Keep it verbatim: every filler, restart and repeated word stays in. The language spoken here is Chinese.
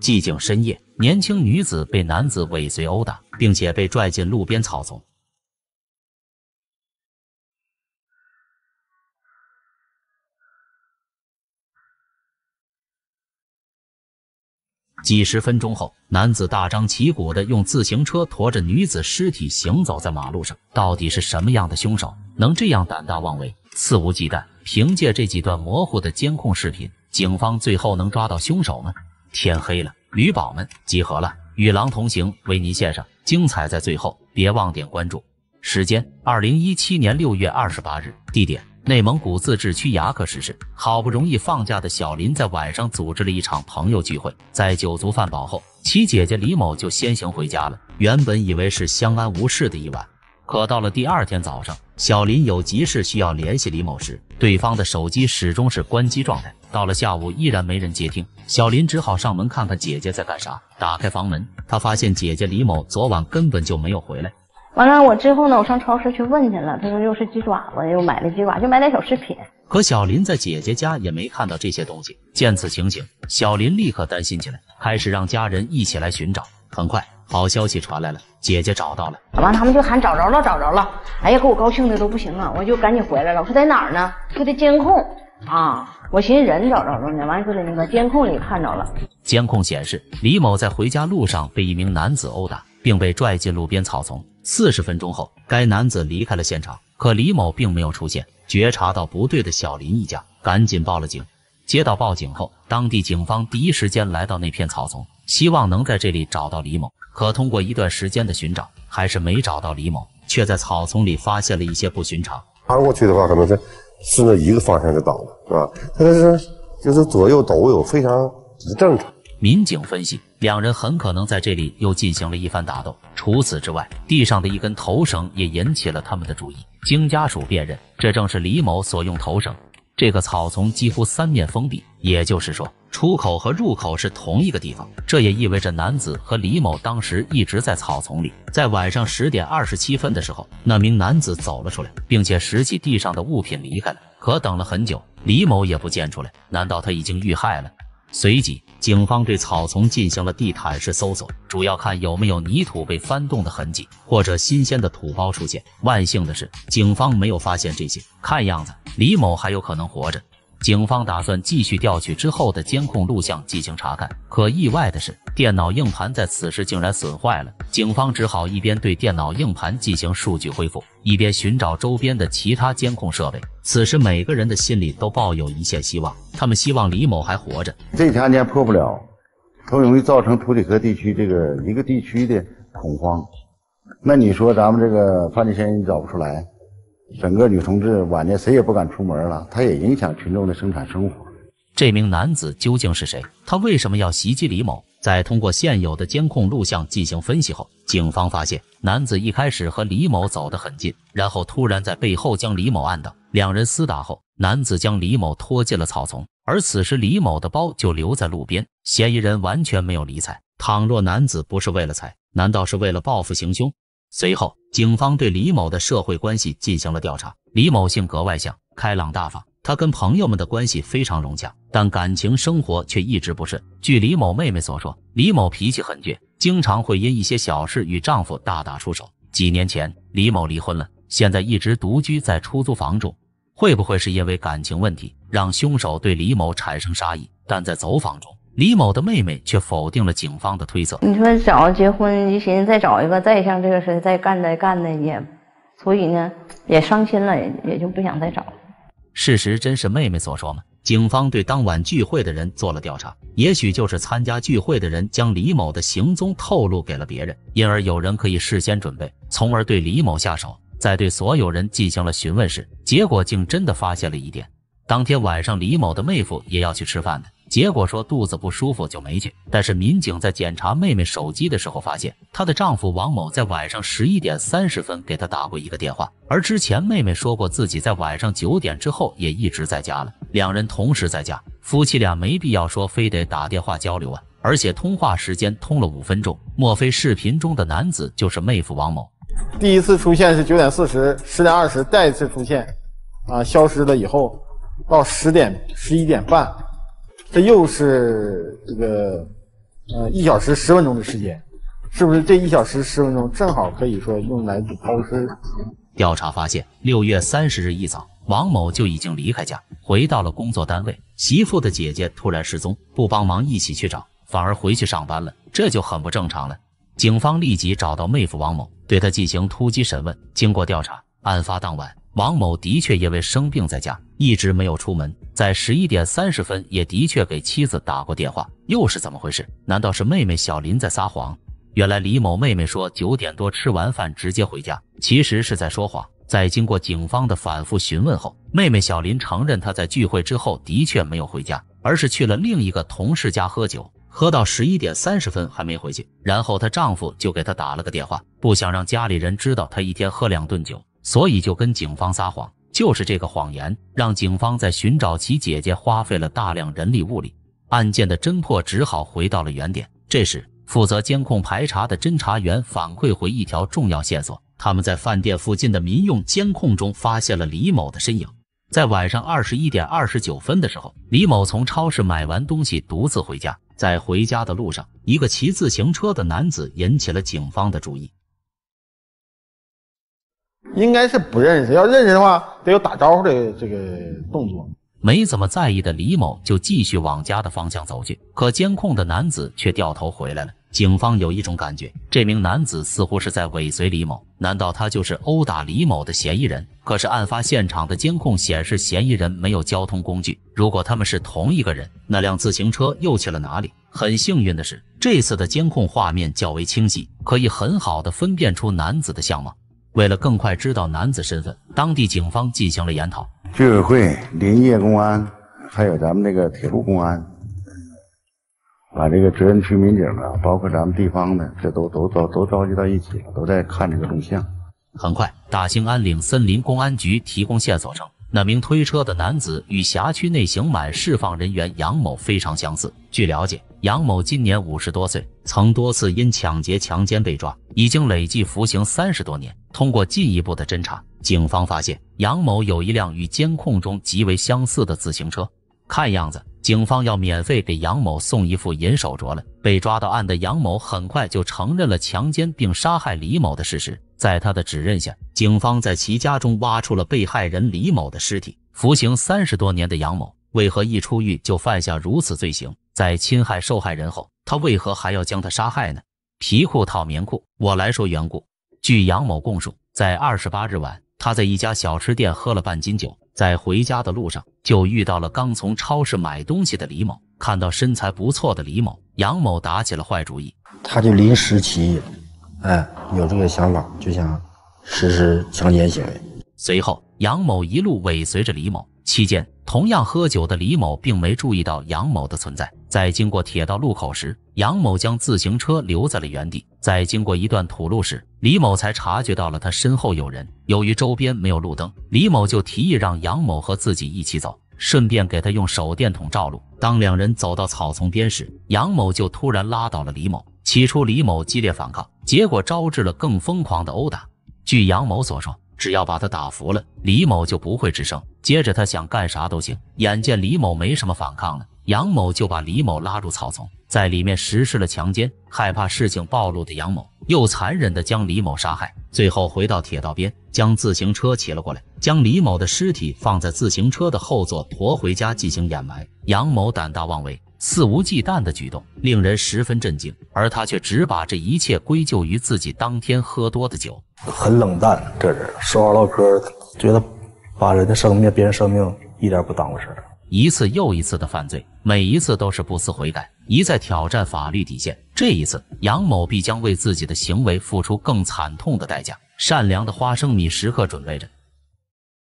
寂静深夜，年轻女子被男子尾随殴打，并且被拽进路边草丛。几十分钟后，男子大张旗鼓地用自行车驮着女子尸体行走在马路上。到底是什么样的凶手能这样胆大妄为、肆无忌惮？凭借这几段模糊的监控视频，警方最后能抓到凶手吗？天黑了，驴宝们集合了，与狼同行为您献上精彩在最后，别忘点关注。时间：二零一七年六月二十八日，地点：内蒙古自治区牙克石市。好不容易放假的小林在晚上组织了一场朋友聚会，在酒足饭饱后，其姐姐李某就先行回家了。原本以为是相安无事的一晚，可到了第二天早上，小林有急事需要联系李某时，对方的手机始终是关机状态。到了下午依然没人接听，小林只好上门看看姐姐在干啥。打开房门，他发现姐姐李某昨晚根本就没有回来。 完了，我之后呢，我上超市去问去了，他说又是鸡爪子，又买了鸡爪，就买点小食品。 可小林在姐姐家也没看到这些东西。见此情形，小林立刻担心起来，开始让家人一起来寻找。很快，好消息传来了，姐姐找到了。 完，他们就喊找着了，找着了。哎呀，给我高兴的都不行啊！我就赶紧回来了。我说在哪儿呢？说的监控啊，我寻思人找着了呢，完说的那个监控里看着了。 监控显示，李某在回家路上被一名男子殴打，并被拽进路边草丛。四十分钟后，该男子离开了现场，可李某并没有出现。觉察到不对的小林一家赶紧报了警。接到报警后，当地警方第一时间来到那片草丛，希望能在这里找到李某。可通过一段时间的寻找，还是没找到李某，却在草丛里发现了一些不寻常。 爬过去的话，可能是顺着一个方向就倒了，是吧？但是就是左右抖有非常不正常。 民警分析，两人很可能在这里又进行了一番打斗。除此之外，地上的一根头绳也引起了他们的注意。经家属辨认，这正是李某所用头绳。这个草丛几乎三面封闭，也就是说，出口和入口是同一个地方。这也意味着男子和李某当时一直在草丛里。在晚上十点二十七分的时候，那名男子走了出来，并且拾起地上的物品离开了。可等了很久，李某也不见出来，难道他已经遇害了？随即，警方对草丛进行了地毯式搜索，主要看有没有泥土被翻动的痕迹，或者新鲜的土包出现。万幸的是，警方没有发现这些。看样子，李某还有可能活着。警方打算继续调取之后的监控录像进行查看，可意外的是，电脑硬盘在此时竟然损坏了。警方只好一边对电脑硬盘进行数据恢复，一边寻找周边的其他监控设备。此时每个人的心里都抱有一线希望，他们希望李某还活着。 这起案件破不了，它容易造成土里河地区这个一个地区的恐慌。那你说咱们这个犯罪嫌疑人找不出来，整个女同志晚间谁也不敢出门了，它也影响群众的生产生活。 这名男子究竟是谁？他为什么要袭击李某？在通过现有的监控录像进行分析后，警方发现男子一开始和李某走得很近，然后突然在背后将李某按倒。两人厮打后，男子将李某拖进了草丛，而此时李某的包就留在路边，嫌疑人完全没有理睬。倘若男子不是为了财，难道是为了报复行凶？随后，警方对李某的社会关系进行了调查。李某性格外向，开朗大方，他跟朋友们的关系非常融洽，但感情生活却一直不顺。据李某妹妹所说，李某脾气很倔，经常会因一些小事与丈夫大打出手。几年前，李某离婚了，现在一直独居在出租房中。会不会是因为感情问题，让凶手对李某产生杀意？但在走访中，李某的妹妹却否定了警方的推测。 你说找结婚，一寻思再找一个再像这个似的再干再干的也，所以呢也伤心了，也也就不想再找。 事实真是妹妹所说吗？警方对当晚聚会的人做了调查，也许就是参加聚会的人将李某的行踪透露给了别人，因而有人可以事先准备，从而对李某下手。在对所有人进行了询问时，结果竟真的发现了疑点。当天晚上，李某的妹夫也要去吃饭的，结果说肚子不舒服就没去。但是民警在检查妹妹手机的时候发现，她的丈夫王某在晚上十一点三十分给她打过一个电话，而之前妹妹说过自己在晚上九点之后也一直在家了，两人同时在家，夫妻俩没必要说非得打电话交流啊，而且通话时间通了五分钟，莫非视频中的男子就是妹夫王某？ 第一次出现是九点四十，十点二十再一次出现，啊，消失了以后，到十点十一点半，这又是这个呃一小时十分钟的时间，是不是这一小时十分钟正好可以说用来抛尸？ 调查发现，六月三十日一早，王某就已经离开家，回到了工作单位。媳妇的姐姐突然失踪，不帮忙一起去找，反而回去上班了，这就很不正常了。警方立即找到妹夫王某，对他进行突击审问。经过调查，案发当晚，王某的确因为生病在家，一直没有出门，在十一点三十分也的确给妻子打过电话，又是怎么回事？难道是妹妹小林在撒谎？原来李某妹妹说九点多吃完饭直接回家，其实是在说谎。在经过警方的反复询问后，妹妹小林承认她在聚会之后的确没有回家，而是去了另一个同事家喝酒，喝到十一点三十分还没回去。然后她丈夫就给她打了个电话，不想让家里人知道她一天喝两顿酒，所以就跟警方撒谎。就是这个谎言，让警方在寻找其姐姐花费了大量人力物力，案件的侦破只好回到了原点。这时，负责监控排查的侦查员反馈回一条重要线索，他们在饭店附近的民用监控中发现了李某的身影。在晚上二十一点二十九分的时候，李某从超市买完东西独自回家，在回家的路上，一个骑自行车的男子引起了警方的注意。 应该是不认识，要认识的话得有打招呼的这个动作。 没怎么在意的李某就继续往家的方向走去，可监控的男子却掉头回来了。警方有一种感觉，这名男子似乎是在尾随李某，难道他就是殴打李某的嫌疑人？可是案发现场的监控显示嫌疑人没有交通工具，如果他们是同一个人，那辆自行车又去了哪里？很幸运的是，这次的监控画面较为清晰，可以很好地分辨出男子的相貌。为了更快知道男子身份，当地警方进行了研讨。 居委会、林业公安，还有咱们这个铁路公安，把这个责任区民警啊，包括咱们地方的，这都都都都召集到一起了，都在看这个录像。 很快，大兴安岭森林公安局提供线索称，那名推车的男子与辖区内刑满释放人员杨某非常相似。据了解，杨某今年五十多岁，曾多次因抢劫、强奸被抓，已经累计服刑三十多年。通过进一步的侦查，警方发现杨某有一辆与监控中极为相似的自行车。看样子，警方要免费给杨某送一副银手镯了。被抓到案的杨某很快就承认了强奸并杀害李某的事实。在他的指认下，警方在其家中挖出了被害人李某的尸体。服刑三十多年的杨某，为何一出狱就犯下如此罪行？在侵害受害人后，他为何还要将他杀害呢？皮裤套棉裤，我来说缘故。据杨某供述，在二十八日晚，他在一家小吃店喝了半斤酒，在回家的路上就遇到了刚从超市买东西的李某。看到身材不错的李某，杨某打起了坏主意， 他就临时起意，哎，有这个想法，就想实施强奸行为。 随后，杨某一路尾随着李某，期间同样喝酒的李某并没注意到杨某的存在。在经过铁道路口时，杨某将自行车留在了原地。在经过一段土路时，李某才察觉到了他身后有人。由于周边没有路灯，李某就提议让杨某和自己一起走，顺便给他用手电筒照路。当两人走到草丛边时，杨某就突然拉倒了李某。起初李某激烈反抗，结果招致了更疯狂的殴打。据杨某所说，只要把他打服了，李某就不会吱声，接着他想干啥都行。眼见李某没什么反抗了，杨某就把李某拉入草丛，在里面实施了强奸。害怕事情暴露的杨某又残忍地将李某杀害，最后回到铁道边，将自行车骑了过来，将李某的尸体放在自行车的后座驮回家进行掩埋。杨某胆大妄为、肆无忌惮的举动令人十分震惊，而他却只把这一切归咎于自己当天喝多的酒。 很冷淡，这人说话唠嗑，觉得把人的生命、别人生命一点不当回事儿。 一次又一次的犯罪，每一次都是不思悔改，一再挑战法律底线。这一次，杨某必将为自己的行为付出更惨痛的代价。善良的花生米时刻准备着，